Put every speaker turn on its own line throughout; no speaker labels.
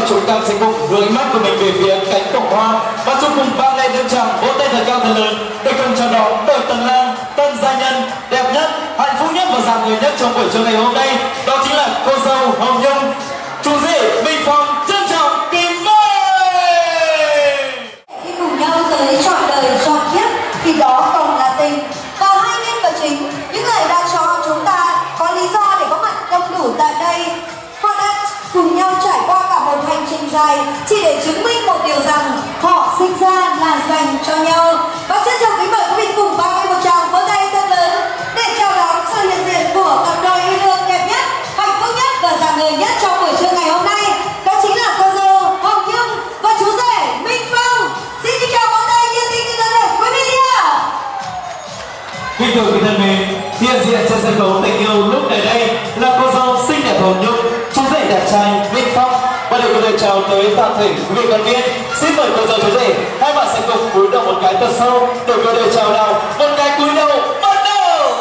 chúng ta sẽ cùng hướng ánh mắt của mình về phía cánh cổng hoa và chúc cùng vang lên những tràng vỗ tay thật cao thật lớn để cùng chào đón đội tân lang, tân gia nhân đẹp nhất, hạnh phúc nhất và rạng người nhất trong buổi trưa ngày hôm nay. Đó chính là cô dâu Hồng Nhung. Chú rể Minh Phong trân trọng kính mời.
Khi cùng nhau tới trọn đời trọn kiếp thì đó còn là tình. Và hai nhân vật chính, những người đã cho chúng ta có lý do để có mặt đông đủ tại đây, họ đã cùng nhau trải qua cả một hành trình dài chỉ để chứng minh một điều rằng họ sinh ra là dành cho nhau. Và trân trọng kính mời quý vị cùng vang lên một tràng vỗ tay thật lớn để chào đón sự hiện diện của cặp đôi yêu đương đẹp nhất, hạnh phúc nhất và rạng ngời nhất trong buổi trưa ngày hôm nay. Đó chính là cô dâu Hồng Nhung và chú rể Minh Phong. Xin kính chào vỗ tay nhiệt tình từ thân quý vị ạ.
Kính thưa quý thân mến, hiện diện trên sân khấu tình yêu lúc này đây là cô dâu xinh đẹp Hồng Nhung, chú rể đẹp trai Minh Phong. Và để có lời chào tới toàn thể quý vị quan viên, xin mời cô dâu chú rể hai bạn sẽ cùng cúi đầu một cái thật sâu để có lời chào nào. Một cái cúi đầu bắt đầu.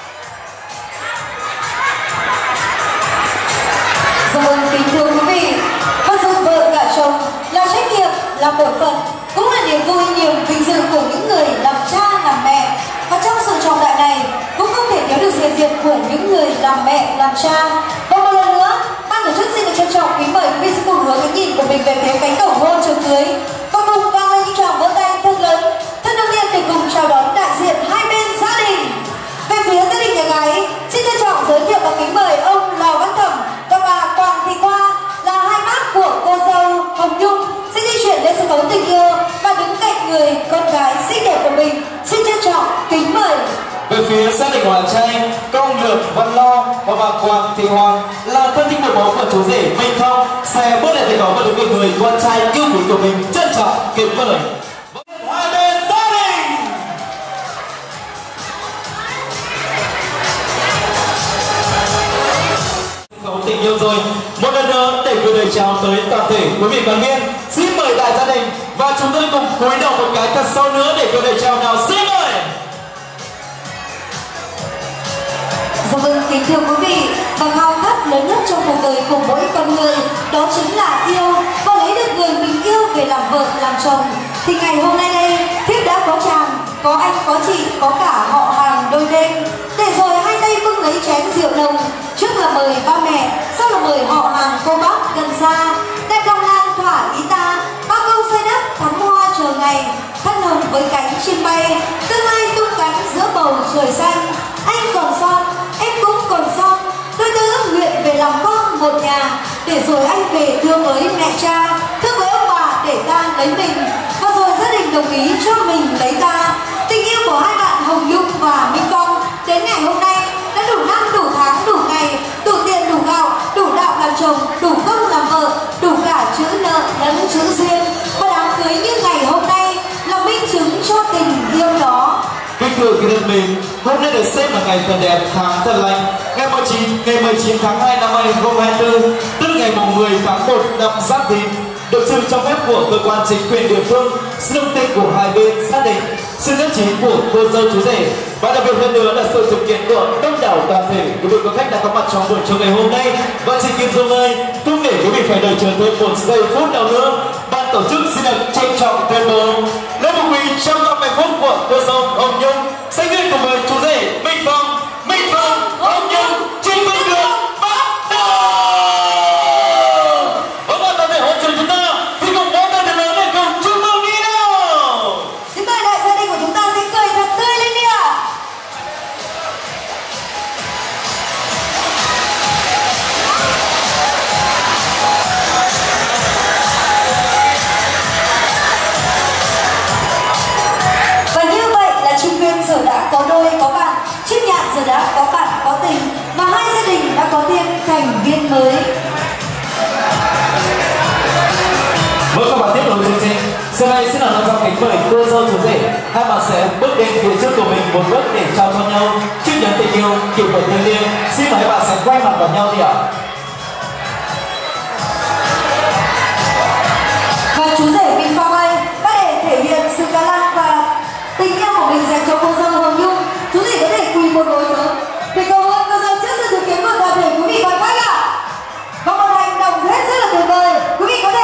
Vâng, kính thưa quý vị, và dựng vợ gả chồng là trách nhiệm, là bổn phận, cũng là niềm vui, niềm vinh dự của những người làm cha làm mẹ. Và trong sự trọng đại này cũng không thể thiếu được sự hiện diện của những người làm mẹ làm cha. Và một lần nữa, ban tổ chức xin được trân trọng kính mời quý vị cùng hướng ánh nhìn của mình về phía cánh cổng hôn trường cưới và cùng vang lên những tràng vỗ tay thật lớn, thật nồng nhiệt để cùng chào đón đại diện hai bên gia đình. Về phía gia đình nhà gái, xin trân trọng giới thiệu và kính mời ông Lò Văn Thẩm và bà Quang Thị Khoa là hai bác của cô dâu Hồng Nhung sẽ di chuyển lên sân khấu tình yêu và đứng cạnh người con gái xinh đẹp của mình. Xin trân trọng kính mời.
Về phía gia đình Hoàng trai, công Lược Văn Lo và bà Quang Thị Hoàng là thân thích một bố của chú rể Minh Phong sẽ bước lên sân khấu và đứng bên người con trai yêu quý của mình. Trân trọng kính mời hai bên gia đình. Khấu tình yêu rồi, một lần nữa để gửi lời chào tới toàn thể quý vị quan viên, xin mời đại gia đình và chúng tôi cùng cúi đầu một cái thật sâu nữa để gửi lời chào nào. Xin mời.
Dạ vâng, kính thưa quý vị, và khao khát lớn nhất trong cuộc đời của mỗi con người đó chính là yêu và lấy được người mình yêu về làm vợ làm chồng. Thì ngày hôm nay đây, thiếp đã có chàng, có anh, có chị, có cả họ hàng đôi bên. Để rồi hai tay vưng lấy chén rượu nồng, trước là mời ba mẹ, sau là mời họ hàng cô bác gần xa. Đẹp lòng lan thỏa ý ta, bao câu xây đất thắm hoa chờ ngày, thân hồng với cánh chim bay, tương lai tung cánh giữa bầu trời xanh. Anh còn son, em cũng còn son, đôi ta ước nguyện về làm con một nhà. Để rồi anh về thương với mẹ cha, thương với ông bà để ta lấy mình. Và rồi gia đình đồng ý cho mình lấy ta. Tình yêu của hai bạn Hồng Nhung và Minh Phong đến ngày hôm nay đã đủ năm, đủ tháng, đủ ngày, đủ tiền, đủ gạo, đủ đạo làm chồng, đủ công làm vợ, đủ cả chữ nợ lẫn chữ duyên. Và đám cưới như ngày hôm nay là minh chứng cho tình yêu đó.
Kính thưa quý thân mến, hôm nay được xem là ngày thật đẹp, tháng thật lành. Ngày 19 tháng 2 năm 2024, tức ngày 10 tháng 1 năm Giáp Thìn, được sự cho phép của cơ quan chính quyền địa phương, sự đồng tình của hai bên gia đình, sự nhất trí của cô dâu chú rể, và đặc biệt hơn nữa là sự thực hiện của đông đảo toàn thể quý vị có khách đã có mặt trong buổi trưa ngày hôm nay. Và chỉ kịp dừng ơi, không để quý vị phải đợi chờ thêm một giây phút nào nữa, ban tổ chức xin được trân trọng tuyên bố lễ phục quý trong năm hạnh phúc của cô dâu Hồng Nhung sẽ gửi cùng với chú rể Minh Phong, Hồng Nhung trên con đường bắt đầu. Và toàn thể hội trường chúng ta thì cùng vỗ tay thật lớn để cùng chúc mừng đi nào.
Xin mời đại gia đình của chúng ta sẽ cười thật tươi lên đi ạ. Và như vậy là chim viên giờ đã có đôi có bạn, chim nhạn giờ đã có bạn có tình, và hai gia đình đã có thêm thành viên mới.
Với các bạn tiếp nối chương trình, sau đây xin là nói trong kính mời cô dâu chú rể, hai bạn sẽ bước đến phía trước của mình một bước để trao cho nhau chiếc nhẫn tình yêu kỷ vật thiêng liêng. Xin mời hai bạn sẽ quay mặt vào nhau đi ạ.
Và chú rể Minh Phong ơi, và để thể hiện sự cá lăng và tình yêu của mình dành cho cô dâu Hồng Nhung, chú rể có thể quỳ một gối xuống để cầu hôn cô dâu trước sự chứng kiến của toàn thể quý vị quan khách ạ. Và một hành động hết sức là tuyệt vời, quý vị có thể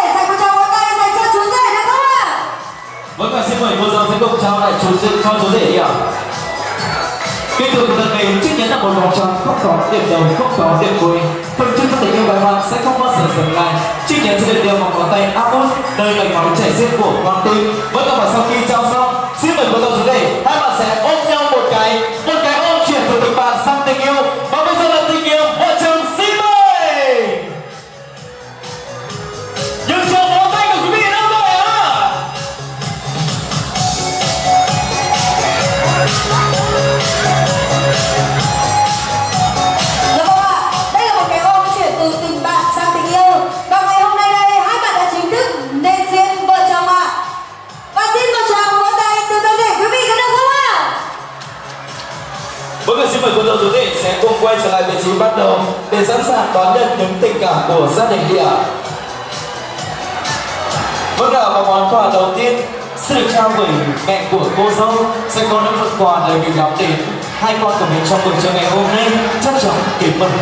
trao lại cho chú rể đi ạ. Kính thưa quý thân mến, chiếc nhẫn là một vòng tròn không có điểm đầu, không có điểm cuối. Phần chân của tình yêu bài hoàng sẽ không bao giờ dừng lại. Chiếc nhẫn sẽ được đeo bằng ngón tay áp út, nơi mạch máu chảy xiết của con tim. Với các bạn sau khi trao xong, xin mời cô dâu chú rể, hai bạn sẽ ôm nhau một cái ôm chuyển từ tình bạn sang tình yêu. Và bây giờ là tình yêu vợ chồng, xin mời. Nhưng cho vỗ tay của quý vị đâu rồi hả?
Dạ vâng ạ, đây là một cái ôm chuyển từ tình bạn sang tình yêu. Và ngày hôm nay đây, hai bạn đã chính thức nên duyên vợ chồng ạ. Và xin một tràng vỗ tay từ toàn thể quý vị có được không ạ?
Vâng, xin mời cô dâu chú rể sẽ cùng quay trở lại vị trí bắt đầu để sẵn sàng đón nhận những tình cảm của gia đình đi ạ. Vâng ạ, và món quà đầu tiên sẽ được trao bởi mẹ của cô dâu, sẽ có những phần quà để mình đón đến hai con của mình trong buổi trưa ngày hôm nay. Trân trọng kính mời.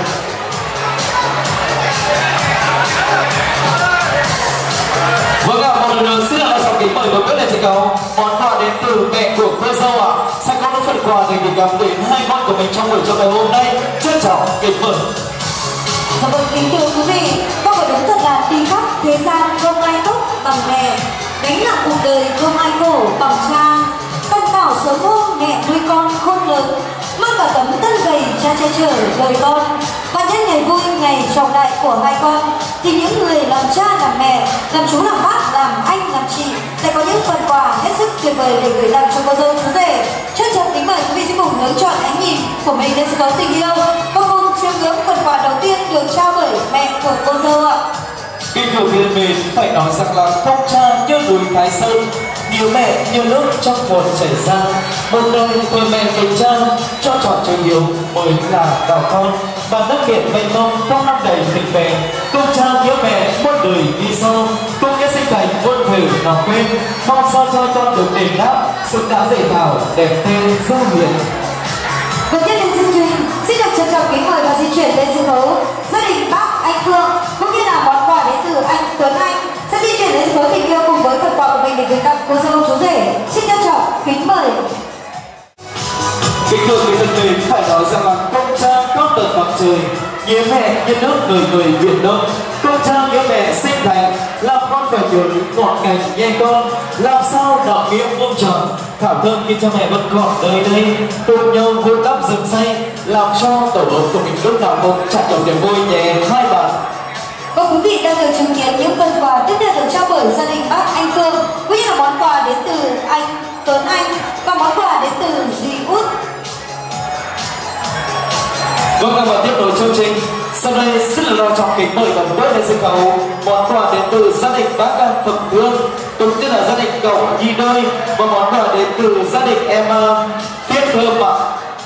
Vâng ạ, một lần nữa xin là trọng kính mời đối với chị cầu món quà đến từ mẹ của cô dâu ạ. Sẽ có những phần quà để mình đón đến hai con của mình trong buổi trưa ngày hôm nay. Trân trọng kính mời.
Dạ vâng, kính thưa quý vị, có phải đúng thật là đi khắp thế gian không ai tốt bằng mẹ, gánh nặng cuộc đời không ai khổ bằng cha. Con thảo sớm hôm mẹ nuôi con khôn lớn, mang cả tấm thân gầy cha che chở đời con. Và nhân ngày vui ngày trọng đại của hai con, thì những người làm cha làm mẹ, làm chú làm bác, làm anh làm chị sẽ có những phần quà hết sức tuyệt vời để gửi tặng cho cô dâu chú rể. Trân trọng kính mời quý vị sẽ cùng hướng chọn ánh nhìn của mình đến sự có tình yêu. Và cùng chiêm ngưỡng phần quà đầu tiên được trao bởi mẹ của cô dâu ạ.
Kính thưa quý vị, phải nói rằng là không cha như núi Thái Sơn, nhiều mẹ như nước trong nguồn chảy ra. Một đời của mẹ tình cha cho trọn tình yêu mới là đạo con, và đất biển mênh mông trong năm đầy tình mẹ. Công cha nhớ mẹ muôn đời đi sau, công nghĩa sinh thành muôn thời nào quên. Mong sao cho con được đền đáp xứng đáng dễ thảo đẹp tên dâu hiền.
Và tiếp đến chương trình, xin được trân trọng kính mời và di chuyển lên sân khấu gia đình bác Anh Phương, cũng như là món quà đến từ anh Tuấn Anh sẽ di chuyển lên sân khấu tình yêu cùng với phần quà của mình để gửi tặng cô dâu chú rể. Xin trân trọng kính mời.
Kính thưa quý thân mến, phải nói rằng là công cha con tận bằng trời, nhớ mẹ như nước người người Việt Đông. Công cha nhớ mẹ sinh thành, làm con phải nhớ ngọt ngành nghe con, làm sao đạo nghĩa muôn tròn. Thảo thơm khi cha mẹ vẫn còn nơi đây, cùng nhau vun đắp rừng xanh, làm cho tổ ấm của mình lúc nào cũng tràn trọc niềm vui nhé hai bạn.
Và quý vị đang được chứng kiến những phần quà tiếp theo được trao bởi gia đình bác Anh Phương, cũng như là món quà đến từ anh Tuấn Anh và món quà đến từ dì Út.
Vâng, và tiếp nối chương trình, sau đây xin là lo trọng kính mời và bước lên sân khấu món quà đến từ gia đình bác An Phẩm Thương, cũng như là gia đình cậu Nhi Đôi, và món quà đến từ gia đình em Tiết Thơm ạ.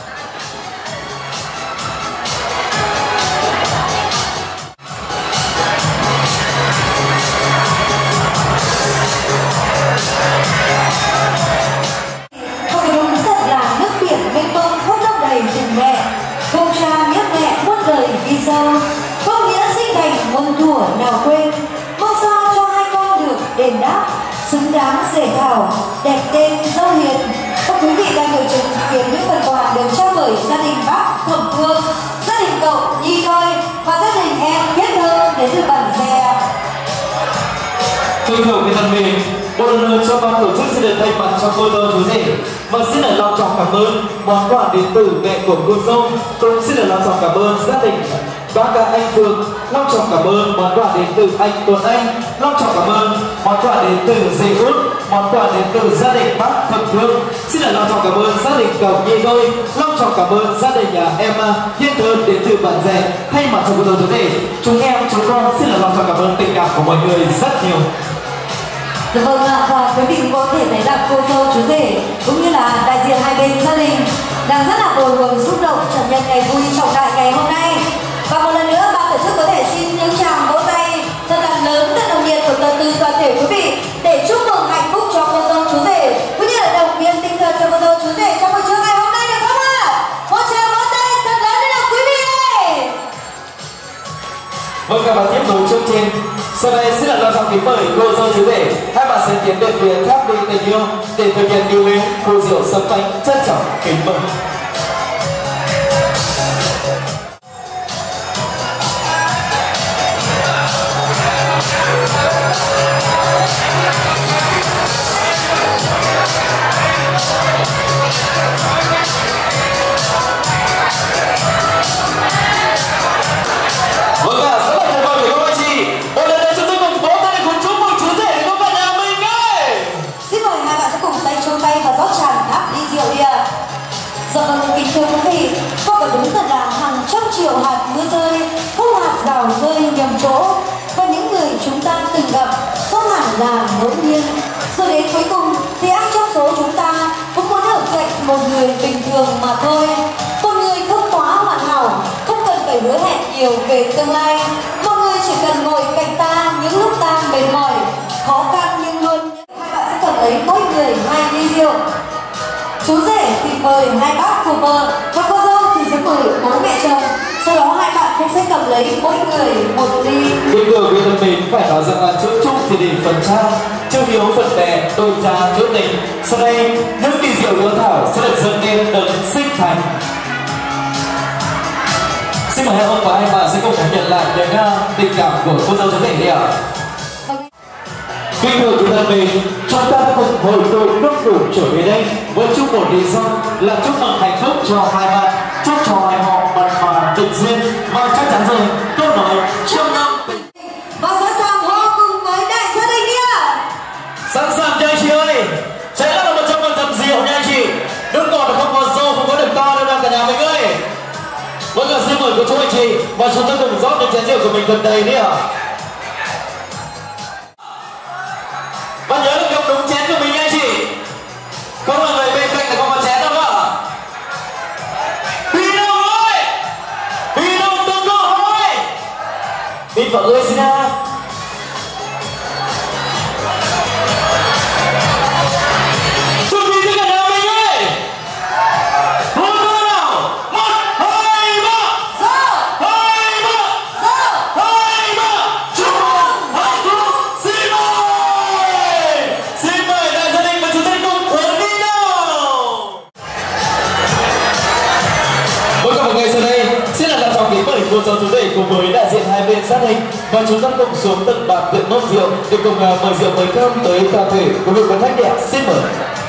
Không đúng thật là nước biển mênh mông không đông đầy tình mẹ, công cha nhớ mẹ muôn đời đi sau, công nghĩa sinh thành muôn thuở nào quên. Mong sao cho hai con được đền đáp xứng đáng rể thảo đẹp tên dâu hiền. Các quý vị đang được chứng kiến những phần quà được trao bởi gia đình bác Thẩm Thương, gia đình cậu Nhi Đôi và gia đình em Thiết Thơ đến từ bản Dè.
Kính thưa quý thân mến, một lần nữa cho ban tổ chức xin được thay mặt cho cô dâu chú rể và xin được long trọng cảm ơn món quà đến từ mẹ của cô dâu. Tôi xin được long trọng cảm ơn gia đình bác Anh Phương, long trọng cảm ơn món quà đến từ anh Tuấn Anh, long trọng cảm ơn món quà đến từ dì Út, món quà đến từ gia đình bác Thẩm Thương. Xin được long trọng cảm ơn gia đình cậu Nhi Đôi, long trọng cảm ơn gia đình nhà em Thiên Thơm đến từ bản Dè. Thay mặt cho cô dâu chú rể, chúng em chúng con xin được long trọng cảm ơn tình cảm của mọi người rất nhiều.
Dạ vâng ạ, và quý vị cũng có thể thấy là cô dâu chú rể cũng như là đại diện hai bên gia đình đang rất là bồi hồi xúc động chào nhận ngày vui trọng đại ngày hôm nay. Và một lần nữa ban tổ chức có thể xin những tràng vỗ tay thật là lớn, thật nồng nhiệt của từ toàn thể quý vị để chúc mừng hạnh phúc cho cô dâu chú rể, cũng như là động viên tinh thần cho cô dâu chú rể trong buổi trưa ngày hôm nay, được không ạ? Một tràng vỗ tay thật lớn để được quý vị ơi.
Vâng, các bạn tiếp nối chương trình. Sau đây xin là long trọng kính mời cô dâu chú rể, hai bạn sẽ tiến về phía tháp đỉnh tình yêu để thực hiện điều lễ cô rượu sâm canh trân trọng kính mời.
Dạ vâng, kính thưa quý vị, có cả đúng thật là hàng trăm triệu hạt mưa rơi, không hạt rào rơi nhầm chỗ, và những người chúng ta từng gặp không hẳn là ngẫu nhiên. Rồi đến cuối cùng thì ai trong số chúng ta cũng muốn ở cạnh một người bình thường mà thôi, một người không quá hoàn hảo, không cần phải hứa hẹn nhiều về tương lai, một người chỉ cần ngồi cạnh ta những lúc ta mệt mỏi, khó khăn nhưng luôn. Hai bạn sẽ cầm lấy mỗi người 2 ly rượu. Chú rể thì mời 2 bác của vợ, và cô dâu thì sẽ mời bố mẹ chồng. Sau đó 2 bạn cũng sẽ cầm lấy mỗi người 1 ly.
Kính thưa quý thân mến, phải nói rằng là chữ chúc thì để phần trang, chữ hiếu phần bè, đôi trà chữ tình. Sau đây, những kỳ rượu lúa thảo sẽ được dâng lên đấng sinh thành. Xin mời hai ông và hai bà sẽ cùng cảm nhận lại những tình cảm của cô dâu chú rể đi ạ. Kính thưa quý thân mến, chúng ta cùng hội tụ đông đủ trở về đây với chung một lý do là chúc mừng hạnh phúc cho hai bạn, chúc cho hai họ mặn mà tình duyên, và chắc chắn rồi câu nói trăm năm tình.
Và sẵn sàng hô cùng với đại gia đình đi ạ.
Sẵn sàng chưa anh chị ơi? Sẽ là 100% rượu nha anh chị. Nước ngọt là không có dâu, không có được to đâu đâu cả nhà mình ơi. Vâng ạ, xin mời cô chú anh chị và chúng ta cùng rót những chén rượu của mình thật đầy đi ạ. Và nhớ là cầm đúng chén của mình nha anh chị. Không là người bên cạnh là không có chén đâu ạ. Huy Đông ơi, Huy Đông từng cơ hội. Huy vợ ơi xin nào. Chuẩn bị tất cả nhà mình ơi. Hôn cơ nào. 1, 2, 3.
Dạ.
2, 3.
Dạ.
2, 3. Chúc mừng hạnh phúc. Xin mời. Xin mời đại gia đình và chúng ta cùng uống đi nào. Với cả một ngày sau đây, xin là trọng kính mời cô dâu chú rể cùng với đại diện hai bên gia đình và chúng ta cùng xuống tận bàn tiệc nốt rượu để cùng mời rượu mời cơm tới toàn thể quý vị khán khách đẹp. Xin mời.